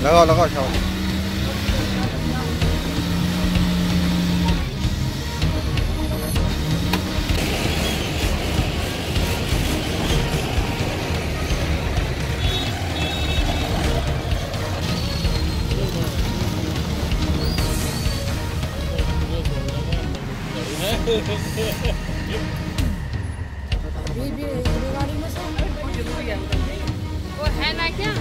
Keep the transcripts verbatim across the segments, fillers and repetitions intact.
लगाओ लगाओ शाबाश। भी भी गाड़ी में से जरूरी है वो है ना क्या।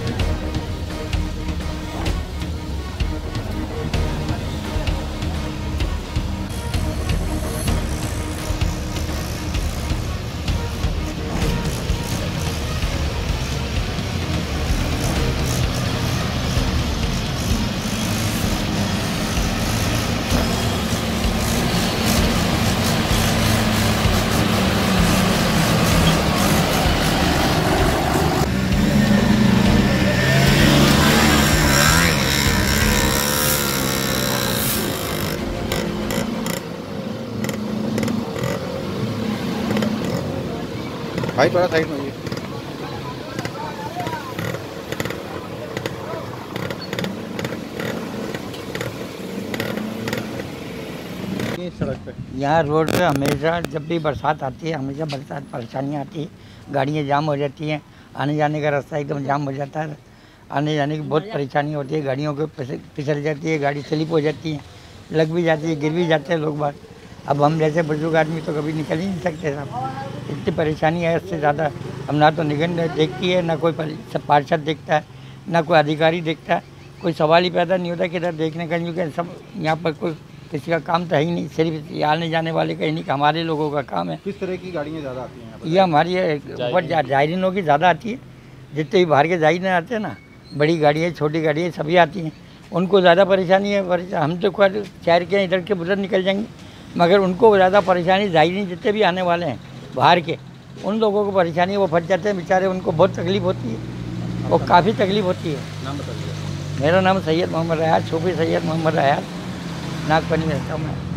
भाई थोड़ा साइड में आइए। सड़क पे यहाँ रोड पे हमेशा जब भी बरसात आती है हमेशा बरसात परेशानियाँ आती है, गाड़ियाँ जाम हो जाती हैं, आने जाने का रास्ता एकदम जाम हो जाता है, आने जाने की बहुत परेशानी होती है, गाड़ियों को फिसल जाती है, गाड़ी स्लिप हो जाती है, लग भी जाती है, गिर भी जाते हैं लोग बात। अब हम जैसे बुजुर्ग आदमी तो कभी निकल ही नहीं सकते साहब, इतनी परेशानी है। इससे ज़्यादा हम ना तो निगम देखती है, ना कोई पार्षद देखता है, ना कोई अधिकारी देखता है, कोई सवाल ही पैदा नहीं होता कि इधर देखने का, क्योंकि सब यहाँ पर कोई किसी का काम तो है ही नहीं, सिर्फ आने जाने वाले का ही नहीं, हमारे लोगों का काम है। किस तरह की गाड़ियाँ ज़्यादा आती हैं? ये हमारी ऊपर जायरीनों की ज़्यादा आती है, जितने भी बाहर के जायरीन आते हैं ना, बड़ी गाड़ियाँ छोटी गाड़ियाँ सभी आती हैं, उनको ज़्यादा परेशानी है। हम तो शहर के इधर के उधर निकल जाएंगे, मगर उनको ज़्यादा परेशानी जायरीन जितने भी आने वाले हैं बाहर के, उन लोगों को परेशानी, वो फंस जाते हैं बेचारे, उनको बहुत तकलीफ होती है, वो काफ़ी तकलीफ होती है। नाम बताइए। मेरा नाम सैयद मोहम्मद रयात, सूफी सैयद मोहम्मद रयात, नागपनी में रहता हूँ मैं।